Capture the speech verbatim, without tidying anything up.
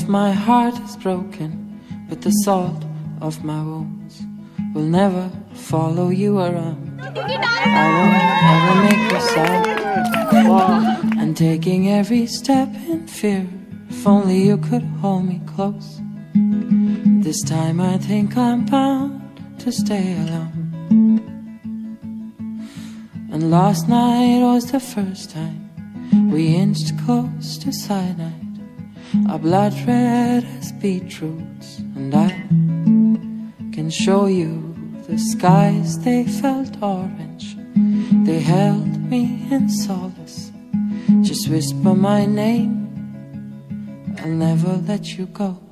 knows my heart is broken, but the salt of my wounds will never follow you around. I won't ever make you sad. I'm taking every step in fear. If only you could hold me close. This time I think I'm bound to stay alone. And last night was the first time we inched close to cyanide. Our blood red as beetroots, and I can show you the skies, they felt orange. They held me in solace. Just whisper my name, I'll never let you go.